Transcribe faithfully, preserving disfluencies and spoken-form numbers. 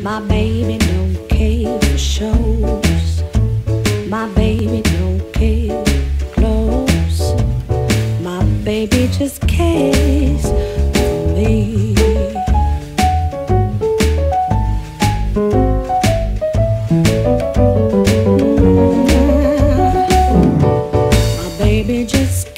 My baby don't care for shows. My baby don't care for clothes. My baby just cares for me. My baby just